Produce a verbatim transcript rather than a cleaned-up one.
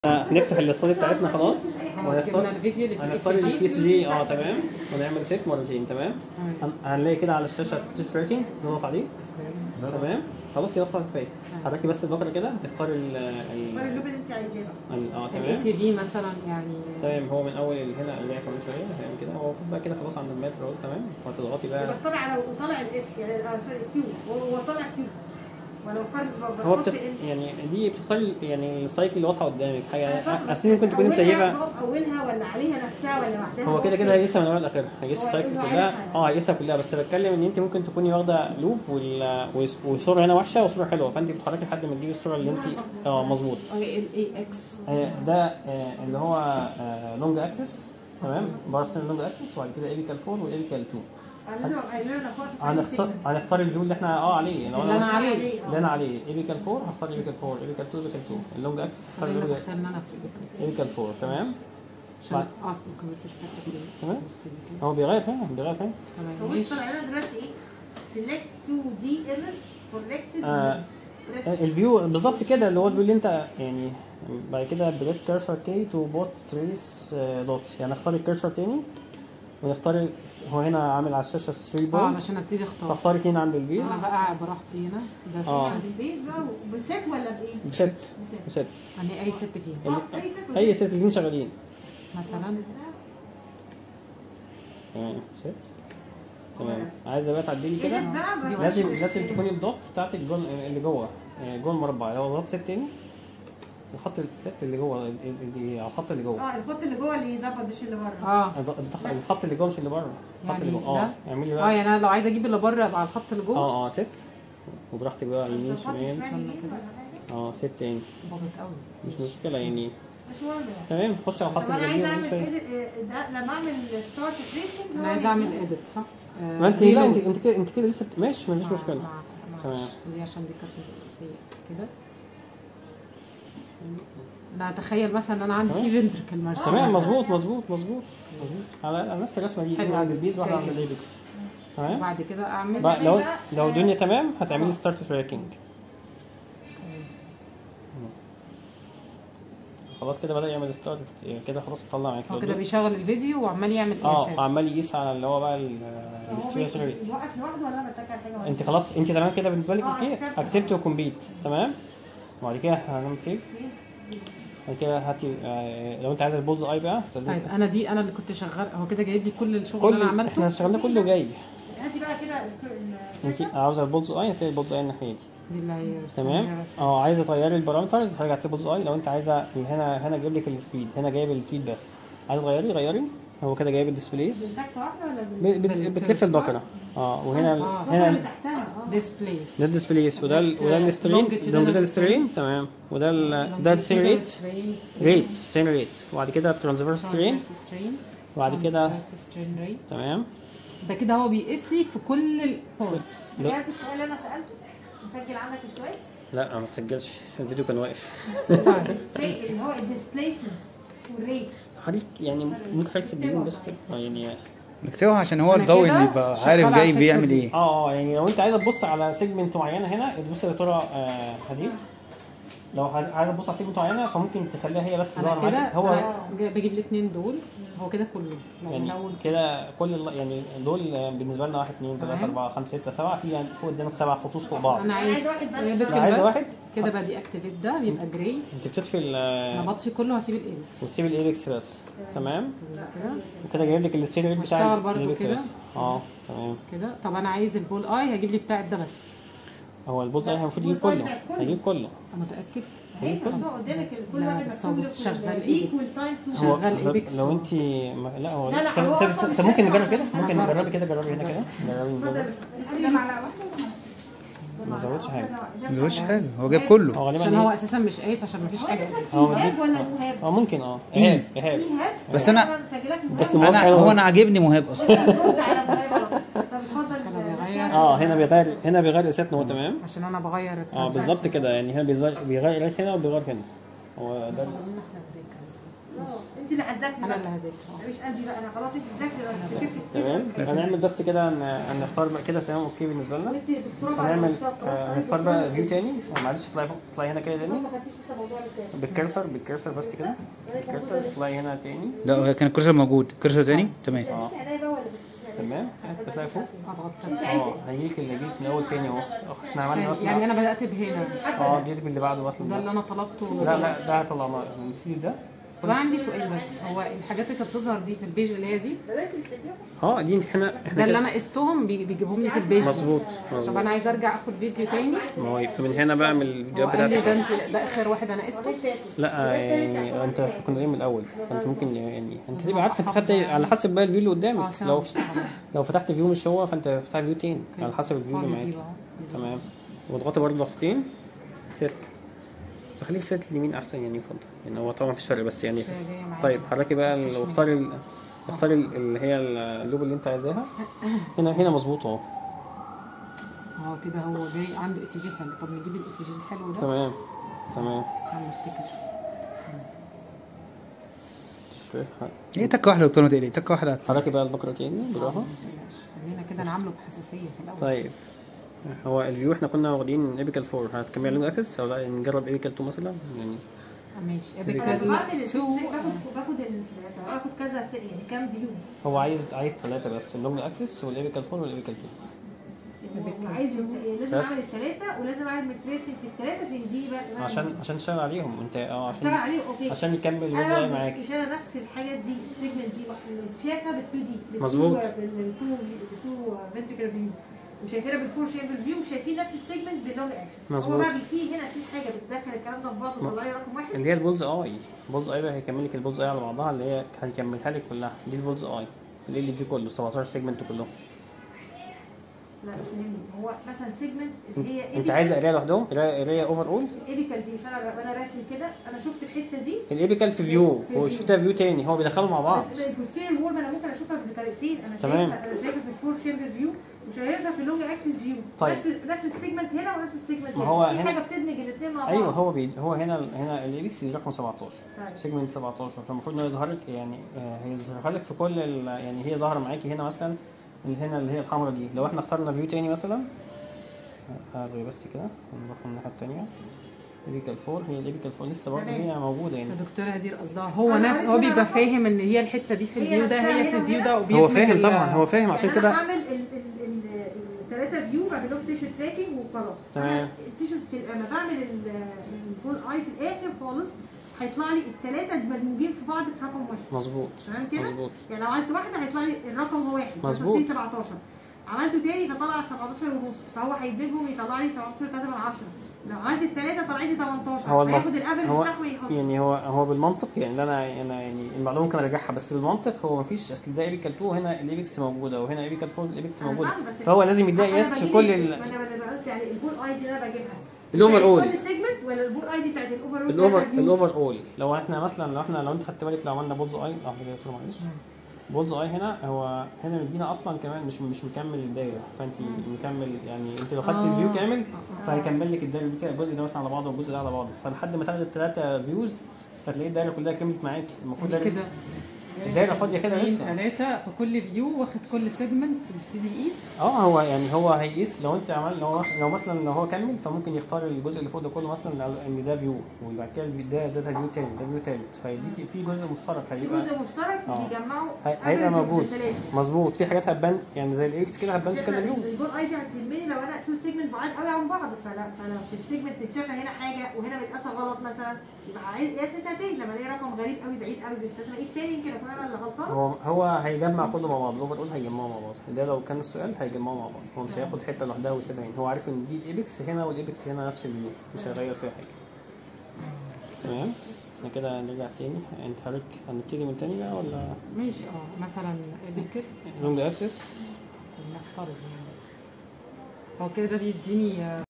هنفتح الاستادي بتاعتنا خلاص وهنختار الفيديو اللي هنختار البي اس جي اه تمام ونعمل سيت مرتين تمام. هنلاقي كده على الشاشه تاتش تراكنج نضغط عليه تمام. خلاص يلا كفايه. حركي بس البكره كده تختاري ال اختاري اللوب اللي انت عايزاه اه تمام. الاي سي جي مثلا يعني تمام. هو من اول هنا اللي كمان شويه تمام كده. هو المفروض بقى كده خلاص عند المتر اهو تمام. وهتضغطي بقى بس طالع على وطالع الاس يعني اه سوري كيو هو طالع كيو ولو قارن هو بتخ... يعني دي بتختاري يعني السايكل اللي واضحه قدامك حاجه اصل ممكن تكوني مسيبه اولها ولا عليها نفسها ولا لوحدها. هو كده كده هيقيسها من اول لاخرها هيقيس السايكل كلها اه هيقيسها كلها. بس بتكلم ان انت ممكن تكوني واخده لوب وال... والصوره هنا وحشه والصوره حلوه فانت بتتحركي لحد ما تجيبي الصوره اللي انت اه مظبوط. اي اكس ده آه اللي هو لونج اكسس تمام. بارسنال لونج اكسس وبعد كده ايبيكال فور وايبيكال تو. هنختار هنختار الفيو اللي احنا اه عليه اللي انا عليه اللي انا عليه ايبيكال فور. هختار ايبيكال فور ايبيكال تو ايبيكال تو. اللونج اكسس هختار ايبيكال فور تمام. عشان اصلا ممكن بس اشوف تمام. هو بيغير فين بيغير فين تمام. بص طلع لنا دلوقتي ايه سيلكت تو دي ايمج كوركتد الفيو بالظبط كده اللي هو الفيو اللي انت يعني بعد كده بريس كيرسر كي تو بوت تريس دوت. يعني اختار الكيرسر تاني ونختار هو هنا عامل على الشاشه ثلاثة بوينت اه عشان ابتدي اختار. فاختار اثنين عند البيز. انا بقى قاعد براحتي هنا ده اه عند البيز بقى بست ولا بايه؟ بست بست يعني اي ست فيهم اه اي ست اي ست الاثنين شغالين مثلا تمام. ست تمام. عايزه بقى تعدلي كده لازم لازم تكوني الدوت بتاعتك جون اللي جوه جوه المربع. لو ضغطت ست تاني الخط الست اللي جوه اللي على الخط اللي جوه اه الخط اللي جوه اللي يظبط مش اللي بره. اه الخط اللي جوه مش اللي بره. الخط اللي جوه اه اعملي بقى اه يعني انا لو عايزه اجيب اللي بره يبقى على الخط اللي جوه اه اه ست وبراحتك بقى يمين شمال اه ست تاني باظت قوي مش مشكله يعني تمام. خش على الخط اللي جوه. انا عايزه اعمل ده لما اعمل ستارت تريسنج انا عايزه اعمل اديت صح؟ ما انت لا انت انت كده انت كده لسه ماشي مفيش مشكله تمام. دي عشان دي كانت رئيسيه كده. لا تخيل مثلا ان انا عندي في فنتركل ماشي تمام. مظبوط مظبوط مظبوط على نفس الرسمه دي. واحده عند البيز واحده عند الايبكس تمام. وبعد كده اعمل لو لو الدنيا تمام هتعملي ستارت تراكنج. خلاص كده بدا يعمل ستارت كده خلاص طلع معاك. هو كده بيشغل الفيديو وعمال يعمل قياسات اه عمال يقيس على اللي هو بقى الستريشن ريت. واقف لوحده ولا انا بتكر حاجه؟ انت خلاص انت تمام كده بالنسبه لك اوكي اكسبت وكومبليت تمام. وبعد كده هنعمل سيف. بعد كده هاتي آه لو انت عايز البولز اي بقى. طيب انا دي انا اللي كنت شغال. هو كده جايب لي كل الشغل اللي انا عملته. احنا اشتغلنا كله جاي. هاتي بقى كده انت عاوزه البولز اي هتلاقي البولز اي الناحيه دي دي اللي هي تمام. اه عايزه تغيري البارامترز هترجع تلاقي البولز اي. لو انت عايزه هنا هنا جايب لك السبيد هنا جايب السبيد بس. عايزه تغيري غيري. هو كده جايب الديسبليس بتلف البكره اه. وهنا آه. هنا ديسبليس ده الديسبليس وده وده السترين ده السترين تمام. وده ال ده السين ريت ريت سين ريت. وبعد كده ترانسفيرس سترين وبعد كده تمام. ده كده هو بيقيس لي في كل البورتس. رجعت السؤال اللي انا سالته مسجل عندك السؤال؟ لا ما تسجلش الفيديو كان واقف. اللي هو الديسبليسمنتس والريت حضرتك يعني ممكن حضرتك تسجلين بس يعني نكتبها عشان هو الضوء اللي يبقى عارف جاي بيعمل ايه. اه اه يعني لو انت عايزه تبص على سيجمنت معينه هنا تبص يا ترى هدي. لو عايزه تبص على سيجمنت معينه فممكن تخليها هي بس ظاهره معاك. هو بجيب الاثنين دول هو كده كله يعني كده كل يعني دول بالنسبه لنا واحد اثنين ثلاثة أربعة خمسة ستة سبعة في يعني فوق قدامك سبع خطوط فوق بعض. انا عايز واحد بس. عايزه واحد كده بقى دي اكتيفيت ده بيبقى جراي. انت بتطفي انا بطفي كله وهسيب الايبكس وتسيب الايبكس بس تمام. كده وكده جايب لك الستيريو ريت بتاع الايبكس كده اه تمام كده. طب انا عايز البول اي هجيب لي بتاع ده بس. هو البولز اي المفروض يجيب كله هيجيب كله. انا متاكد هيجيب كله قدامك كل واحد مكتوب له شغال ايه والتايم تو شغال ايبكس. لو انت لا هو طب ممكن نجرب كده ممكن نجربي كده جربي هنا كده جربي من جوه. ما زودش حاجه ما زودش حاجه هو جايب كله. هو عشان هو اساسا مش قايس عشان ما فيش حاجه اساسا. هو مهاب ولا مهاب؟ اه ممكن اه ايهاب ايهاب بس انا بس انا هو انا عاجبني مهاب اصلا. اه هنا بيغير هنا بيغير قياساتنا هو تمام. عشان انا بغير اه بالظبط كده يعني هنا بيغير هنا وبيغير هنا هو ده احنا هنذاكر انت اللي هتذاكري انا بقى. اللي هذاكر. مش قلبي بقى، انا خلاص انت تذاكري بقى تفتكري تمام. هنعمل بس كده ان نختار بقى كده تمام اوكي بالنسبه لنا. انت دكتوره بقى هنعمل آه، هنختار بقى فيو تاني. معلش اطلعي فوق، اطلعي هنا كده تاني ما خدتيش لسه موضوع لسان بالكرسر بالكرسر بس كده بالكرسر. اطلعي هنا تاني. لا هو كان الكرسي موجود، الكرسي تاني تمام. اه انا بقى ولا تمام. اطلعي فوق. اضغط سبت. اه هيجيك اللي جيك من اول تاني اهو. احنا عملنا اصلا يعني انا بدات بهنا، اه جيت باللي بعده اصلا. ده اللي انا طلبته. لا لا ده طلعناه نبتدي ده. طب انا عندي سؤال بس، هو الحاجات اللي كانت بتظهر دي في البيج اللي هي دي، اه دي احنا ده احنا اللي كده. انا قستهم بي- بيجيبهم لي في البيج. مظبوط طب مظبوط. انا عايزه ارجع اخد فيديو تاني. ما هو من هنا بقى من هو الفيديوهات قال لي بتاعتك. ده انت ده اخر واحد انا قسته. لا يعني انت كنا قايل من الاول، فانت ممكن يعني انت تبقى عارف انت خدت على حسب بقى الفيو اللي اه قدامك. سنة لو بشتغل. لو فتحت فيو مش هو فانت فتحت فيو تاني على حسب الفيو اللي معاك. تمام. واضغطي برضه ضغطتين ست. خليك ست اليمين احسن يعني يفضل، يعني هو طبعا مفيش فرق بس يعني. طيب حركي بقى ال- واختاري ال- اختاري ال- اللي هي اللوجو اللي انت عايزاها. هنا هنا مظبوط اهو. اه كده هو جاي عنده اس جي حلو. طب نجيب الاس جي الحلو ده. تمام تمام. استنى افتكر. ايه تكه واحده يا دكتور، ما تقلقي تكه واحده. حركي بقى البكره تاني بالراحه. خلينا كده انا عامله بحساسيه في الاول. طيب هو الفيو احنا كنا واخدين ايبيكال فور. هتكملي على لونج اكسس او لا نجرب ايبيكال تو مثلا يعني. ماشي انا ابيكال بعمل تو. باخد باخد ال- باخد كذا سي- يعني كام فيو. هو عايز عايز ثلاثة بس، اللونج اكسس والايبيكال فور والايبيكال تو. عايز لازم اعمل الثلاثه ولازم اعمل تريسنج في الثلاثه عشان دي بقى عشان عشان تشتغل عليهم انت اه اشتغل عشان عليه. اوكي عشان يكمل انا الوضع مش معاك. مش انا نفس الحاجات دي السيجمنت دي شايفها بالتو دي بالتو- مظبوط. بالتو بالتو فنتريكل فيو وشايفينها بالفور شامبر فيو وشايفين نفس السيجمنت باللونج اكسس. مظبوط. هو بقى في هنا في حاجه بتدخل الكلام ده في بعض وتطلع لي رقم واحد. اللي هي البولز اي. البولز اي بقى هيكمل لك البولز اي على بعضها اللي هي هيكملها لك كلها. دي البولز اي اللي اللي فيه كله سبعتاشر سيجمنت كلهم. لا مش فاهمني. هو مثلا سيجمنت اللي هي انت عايزه قرايه لوحدهم؟ قرايه قرايه اوفر اول. الايبيكال دي مش انا وانا راسم كده انا شفت الحته دي الايبيكال في فيو هو شفتها فيو تاني، هو بيدخلوا مع بعض. بس البوستيريور وول انا ممكن اشوفها بطريقتين. انا تمام. شايفها انا شايفها في الفور شامبر فيو وشايفها في اللونج اكسس فيو. طيب. نفس نفس السيجمنت هنا ونفس السيجمنت ما هنا. هو في هنا- حاجه بتدمج الاثنين مع بعض. ايوه هو بي هو هنا هنا الايبكس دي رقم سبعتاشر. طيب. سيجمنت سبعتاشر فالمفروض انه يظهر لك يعني آه، هيظهرها لك في كل ال- يعني هي ظاهره معاكي هنا مثلا اللي هنا اللي هي الحمراء دي. لو احنا اخترنا فيو تاني مثلا هلغي بس كده ونروح الناحيه التانيه. ايبيكال فور هي الايبيكال فور لسه برضه هي موجوده يعني. الدكتوره هدير قصدها هو نفس هو بيبقى فاهم ان هي الحته دي في هي الفيو ده نفسها هي في هنا الفيو وهنا. ده هو وبيدمج فاهم ال- طبعا هو فاهم عشان يعني كده. انا هعمل الثلاثه فيو بعمل لهم تيشن تراكنج وخلاص. تمام. التيشنز في لما بعمل البول اي في الاخر خالص هيطلع لي الثلاثه مدموجين في بعض في رقم واحد. مظبوط تمام كده؟ مظبوط يعني لو عملت واحده هيطلع لي الرقم هو واحد. مظبوط. مثلا سبعتاشر. عملته تاني فطلع سبعتاشر ونص فهو هيدمجهم يطلع لي سبعتاشر تلاتة من عشرة. لو عملت الثلاثه طلع لي تمنتاشر هو هياخد المف... الافرج هو بتاعه ويحط. يعني هو هو بالمنطق يعني انا انا يعني المعلومه ممكن اراجعها بس بالمنطق هو مفيش اصل ده ايبيكال تو هنا الايبكس موجوده وهنا ايبيكال فور الايبكس أنا موجوده فاهمة، بس فهو لازم يديها أنا قياس في بجيب كل ال- ال... ما انا انا قصدي يعني البول اي دي اللي انا بجيبها الأوفر أول. كل سيجمنت ولا البول اي دي بتاعت الاوفر اول. الاوفر الاوفر اول. لو احنا مثلا لو احنا لو انت خدت بالك لو عملنا بولز اي لحظه كده يا دكتور معلش. بولز اي هنا هو هنا مدينا اصلا كمان مش مش مكمل الدايره فانت مكمل يعني انت لو خدت آه. الفيو كامل آه. فهيكمل لك الدايره دي كده الجزء ده مثلا على بعضه والجزء ده على بعضه فلحد ما تاخد الثلاثه فيوز فتلاقي الدايره كلها كملت معاك. المفروض يعني دايرة- كده الدايره فاضيه كده اتنين لسه. ثلاثه في كل فيو واخد كل سيجمنت ويبتدي يقيس. اه هو يعني هو هيقيس لو انت عمل لو لو مثلا لو هو كمل فممكن يختار الجزء اللي فوق ده كله مثلا ان ده فيو وبعد كده ده ده فيو تاني ده فيو تالت فيديك في جزء مشترك في هيبقى جزء مشترك آه. بيجمعوا هي- هيبقى average موجود. بالثلاثة. مظبوط. في حاجات هتبان يعني زي الاكس كده هتبان في كذا فيو. البول اي دي هتهمني لو انا تو سيجمنت بعاد قوي عن بعض فلا فلو في السيجمنت متشافه هنا حاجه وهنا متقاسه غلط مثلا يبقى عايز قياس انتهتين لما الاقي رقم غريب قوي بعيد قوي مش لازم اقيس تاني يمكن اكون انا اللي غلطان. هو هو هيجمع كله مع بعض. الاوفر اول هيجمعه مع بعض. ده لو كان السؤال هيجمعه مع بعض. هو مش هياخد حته لوحدها ويسيبها هنا. هو عارف ان دي الايبكس هنا والايبكس هنا نفس الفيو مش هيغير فيها حاجه. تمام. احنا كده نرجع تاني. انت حضرتك هنبتدي من تاني بقى ولا ماشي اه مثلا بكر لونج اكسس؟ نفترض يعني هو كده ده بيديني